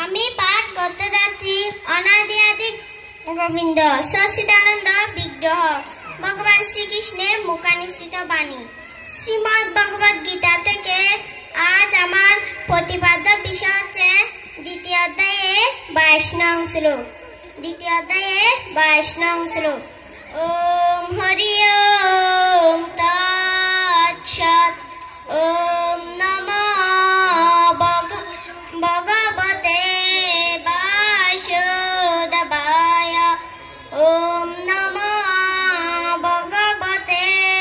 আমি পাঠ করতে যাচ্ছি অনাদি আদি গোবিন্দ সচ্চিদানন্দ বিগ্রহ ভগবান শ্রীকৃষ্ণের মুখানিসৃত বাণী শ্রীমদ্ ভগবদ গীতা থেকে আজ আমার প্রতিপাদ্য বিষয় হচ্ছে দ্বিতীয় অধ্যায়ের 22 নং শ্লোক। দ্বিতীয় অধ্যায়ের 22 নং শ্লোক। ওম হরি ওম তৎসৎ। ওম নমঃ ভগবতে বাসুদেবায়। ওম নমঃ ভগবতে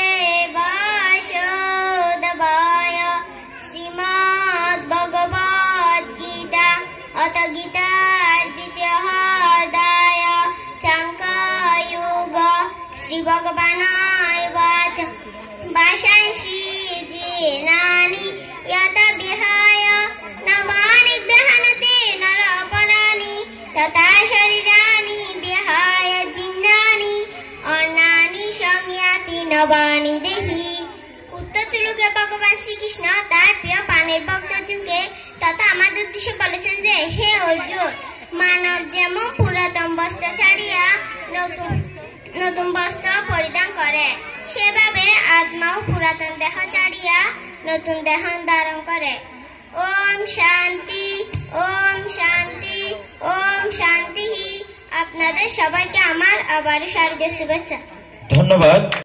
বাসুদেবায়। শ্রীমদ্ ভগবদ গীতা অথ গীতার দ্বিতীয় অধ্যায় সাংখ্যযোগ। শ্রী ভগবানায় বাচ ভাষাংসি জীর্ণানি যত বিহায় নবানি গৃহণতে নরপরাণি তথা শরীরাণি বিহায় জীর্ণানি অন্নানি সংয়াতি নবানি দেহি। উত্তর শ্লোকে ভগবান শ্রীকৃষ্ণ তার প্রিয় প্রাণের ভক্তজনকে তথা আমাদের উদ্দেশ্যে বলেছেন যে, হে অর্জুন, মানব যেমন পুরাতন বস্ত্র ছাড়িয়া নতুন বস্ত্র পরিধান করে, সেভাবে আত্মাও পুরাতন দেহ ছাড়িয়া নতুন দেহ ধারণ করে। ওম শান্তি, ওম শান্তি, ওম শান্তি। আপনাদের সবাইকে আমার আবারও শারদীয় শুভেচ্ছা। ধন্যবাদ।